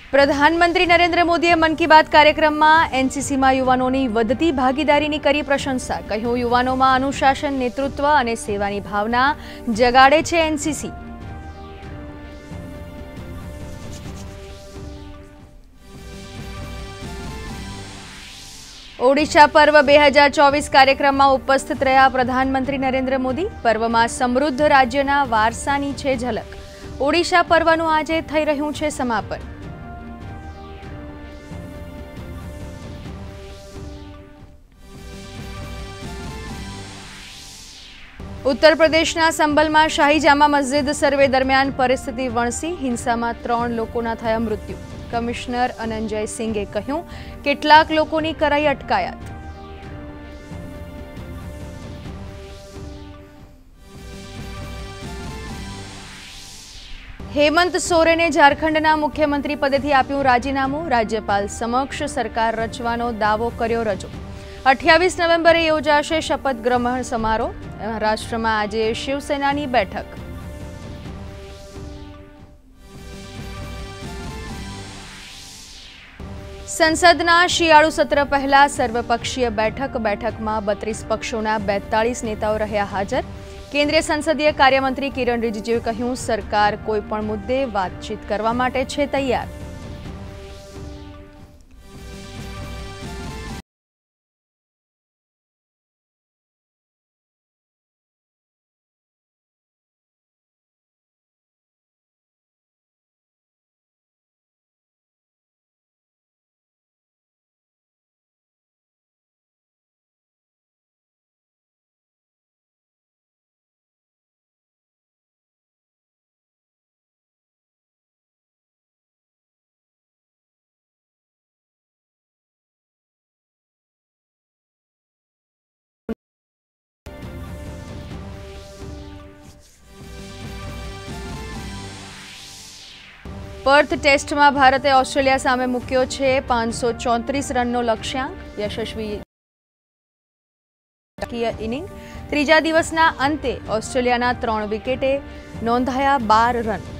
प्रधानमंत्री नरेन्द्र मोदीए मन की बात कार्यक्रम में एनसीसी में युवानोनी वधती भागीदारीनी करी प्रशंसा। कह्युं युवानोमां अनुशासन, नेतृत्व अने सेवानी भावना जगाड़े छे एनसीसी। ओडिशा पर्व 2024 कार्यक्रम में उपस्थित रह्या प्रधानमंत्री नरेन्द्र मोदी। पर्व में समृद्ध राज्यना वारसानी छे झलक। ओडिशा पर्वनुं आजे थई रह्युं छे समापन। उत्तर प्रदेशना संभल में शाही जामा मस्जिद सर्वे दरमियान परिस्थिति वणसी। हिंसा में 3 लोकोना थया मृत्यु। कमिश्नर अनंजय सिंघे कह्युं केटलाक लोकोनी कराई अटकायत। हेमंत सोरेने झारखंडना मुख्यमंत्री पदेथी आप्युं राजीनामुं। राज्यपाल समक्ष सरकार रचवानो दावो कर्यो रजू। 28 नवेम्बरे योजाशे शपथ ग्रहण समारोह। महाराष्ट्र में आज शिवसेनानी बैठक। संसदना शियाळु सत्र पहला सर्वपक्षीय बैठक में 32 पक्षोना 42 नेताओ रह्या हाजर। केंद्रीय संसदीय कार्यमंत्री किरण रिजिजुए कह्युं सरकार कोईपण मुद्दे वातचीत करवा माटे छे तैयार। पर्थ टेस्ट में भारते ऑस्ट्रेलिया सामे मूक्यो छे 534 रननो लक्ष्यांक। यशस्वी इनिंग। त्रीजा दिवसना अंते ऑस्ट्रेलियाना 3 विकेटे नोंधाया 12 रन।